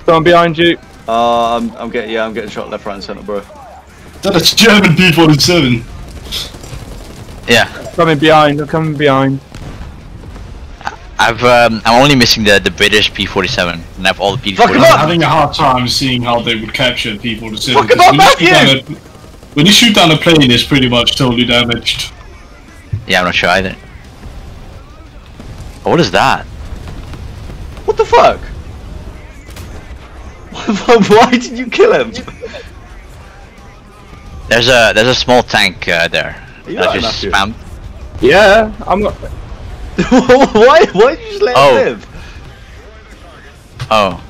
Someone behind you. I'm getting shot left, right, and centre, bro. That's German P47. Yeah. Coming behind. I'm coming behind. I'm only missing the British P47, and I have all the Fuck him P47. up! I'm having a hard time seeing how they would capture P47. Fuck him up, Matthew! When you shoot down a plane, it's pretty much totally damaged. Yeah, I'm not sure either. Oh, what is that? What the fuck? Why did you kill him? There's a small tank there. Are you That right, just Matthew? spammed. Yeah, I'm not. Why did you just let him live? Oh.